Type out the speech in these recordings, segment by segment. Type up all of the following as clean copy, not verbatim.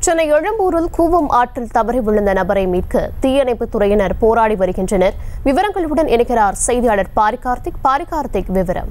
சென்னை எழும்பூரில் கூவம் ஆற்றில் தவறி விழுந்த நபரை மீட்க தீயணைப்புத் துறையினர் போராடி வருகின்றனர். விவரங்களுடன் இணைக்கிறார் செய்தியாளர் பாரிகார்த்திக். விவரம்.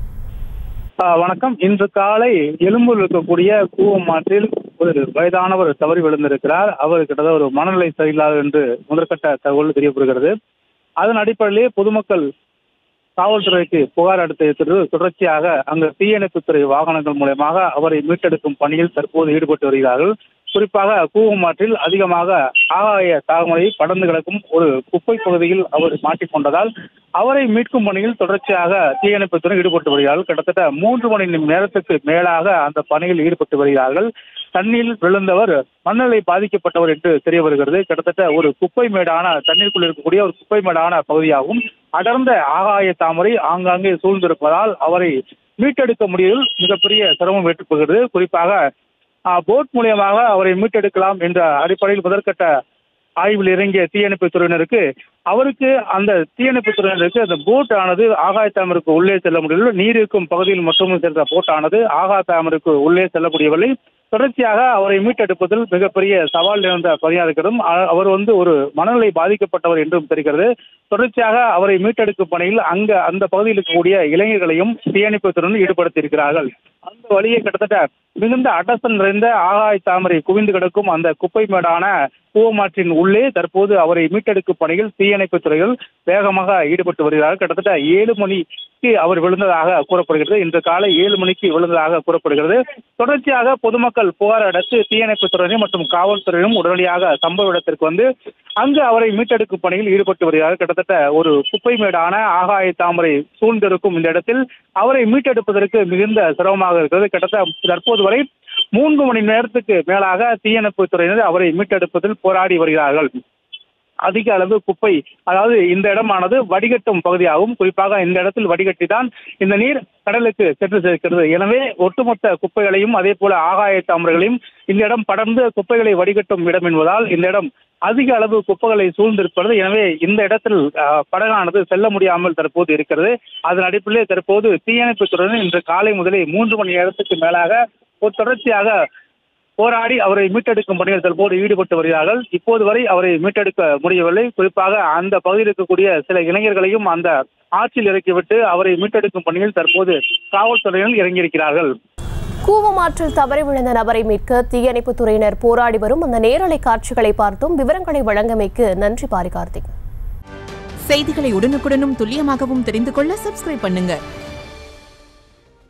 வணக்கம். இன்று காலை எழும்பூரில் இருக்கக்கூடிய கூவம் ஆற்றில் ஒரு வயதானவர் தவறி விழுந்திருக்கிறார். அவர் கிட்டத்தட்ட ஒரு மனநிலை சரியில்லாத என்று முதற்கட்ட தகவல் தெரியப்படுகிறது. அதன் அடிப்படையிலே பொதுமக்கள் காவல்துறைக்கு புகார் அளித்த தொடர்ச்சியாக அங்கு தீயணைப்புத்துறை வாகனங்கள் மூலமாக அவரை மீட்டெடுக்கும் பணியில் தற்போது ஈடுபட்டு வருகிறார்கள். குறிப்பாக கூவம் ஆற்றில் அதிகமாக ஆகாய தாமரை படர்ந்து கிடக்கும் ஒரு குப்பை பகுதியில் அவர் மாட்டிக்கொண்டதால் அவரை மீட்கும் பணியில் தொடர்ச்சியாக தீயணைப்புத்துறை ஈடுபட்டு வருகிறார்கள். கிட்டத்தட்ட 3 மணி நேரத்துக்கு மேலாக அந்த பணியில் ஈடுபட்டு வருகிறார்கள். தண்ணீரில் விழுந்தவர் மனநிலை பாதிக்கப்பட்டவர் என்று தெரிய வருகிறது. கிட்டத்தட்ட ஒரு குப்பை மேடான தண்ணீருக்குள் இருக்கக்கூடிய ஒரு குப்பை மேடான பகுதியாகவும் அடர்ந்த ஆகாய தாமரை ஆங்காங்கே சூழ்ந்திருப்பதால் அவரை மீட்டெடுக்க முடியவில் மிகப்பெரிய சிரமம் ஏற்படுகிறது. குறிப்பாக போட் மூலியமாக அவரை மீட்டெடுக்கலாம் என்ற அடிப்படையில் முதற்கட்ட ஆய்வில் இறங்கிய தீயணைப்புத்துறையினருக்கு அந்த போட் ஆனது ஆகாய தாமரைக்கு உள்ளே செல்ல முடியவில்லை. நீர் இருக்கும் பகுதியில் மட்டும் சென்ற போட் ஆனது ஆகாய தாமரைக்கு உள்ளே செல்ல முடியவில்லை. தொடர்ச்சியாக அவரை மீட்டெடுப்பதில் மிகப்பெரிய சவால் நிறைந்த பணியாக இருக்கிறதும் அவர் ஒரு மனநிலை பாதிக்கப்பட்டவர் என்றும் தெரிகிறது. தொடர்ச்சியாக அவரை மீட்டெடுக்கும் பணியில் அந்த பகுதியில் இருக்கக்கூடிய இளைஞர்களையும் தீயணைப்புத்துறையினர் ஈடுபடுத்தியிருக்கிறார்கள். அந்த வழியை கிட்டத்தட்ட மிகுந்த அடசல் நிறைந்த ஆகாய தாமரை குவிந்து கிடக்கும் அந்த குப்பை மேடான கூவமாற்றின் உள்ளே தற்போது அவரை மீட்டெடுக்கும் பணியில் தீயணைப்பு துறைகள் வேகமாக ஈடுபட்டு வருகிறார்கள். கிட்டத்தட்ட 7 மணிக்கு அவர் விழுந்ததாக கூறப்படுகிறது. இன்று காலை 7 மணிக்கு விழுந்ததாக கூறப்படுகிறது. தொடர்ச்சியாக பொதுமக்கள் புகார் அளித்து தீயணைப்பு துறையினர் மற்றும் காவல்துறையினரும் உடனடியாக சம்பவ இடத்திற்கு வந்து அங்கு அவரை மீட்டெடுக்கும் பணியில் ஈடுபட்டு வருகிறார்கள். கிட்டத்தட்ட ஒரு குப்பை மேடான ஆகாய தாமரை சூழ்ந்திருக்கும் இந்த இடத்தில் அவரை மீட்டெடுப்பதற்கு மிகுந்த சிரமமாக இருக்கிறது. கிட்டத்தட்ட தற்போது வரை 3 மணி நேரத்துக்கு மேலாக தீயணைப்பு துறையினர் அவரை மீட்டெடுப்பதில் போராடி வருகிறார்கள். அதிக அளவு குப்பை, அதாவது இந்த இடமானது வடிகட்டும் பகுதியாகும். குறிப்பாக இந்த இடத்தில் வடிகட்டி தான் இந்த நீர் கடலுக்கு சென்று சேர்க்கிறது. எனவே ஒட்டுமொத்த குப்பைகளையும் அதே போல ஆகாய தாமரைகளையும் இந்த இடம் படர்ந்து குப்பைகளை வடிகட்டும் இடம் என்பதால் இந்த இடம் அதிக அளவு குப்பைகளை சூழ்ந்திருக்கிறது. எனவே இந்த இடத்தில் படகானது செல்ல முடியாமல் தற்போது இருக்கிறது. அதன் அடிப்படையில் தற்போது தீயணைப்பு துறையினர் இன்று காலை முதலே 3 மணி நேரத்துக்கு மேலாக தொடர்ச்சியாக போராடி அவரை மீட்டெடுக்கும் பணியில் தற்போது ஈடுபட்டு வருகிறார்கள். இப்போது வரை அவரை மீட்டெடுக்க முடியவில்லை. குறிப்பாக அந்த பகுதியில் இருக்கக்கூடிய சில இளைஞர்களையும் அந்த ஆற்றில் இறக்கிவிட்டு அவரை மீட்டெடுக்கும் பணியில் தற்போது காவல்துறையினர் இறங்கியிருக்கிறார்கள். கூவம் ஆற்றில் தவறி விழுந்த நபரை மீட்க தீயணைப்புத் துறையினர் போராடி வரும் அந்த நேரலை காட்சிகளை பார்த்தோம். விவரங்களை வழங்கமைக்கு நன்றி பாரிகார்த்திக். செய்திகளை உடனுக்குடனும் துல்லியமாகவும் தெரிந்து கொள்ள சப்ஸ்கிரைப் பண்ணுங்க.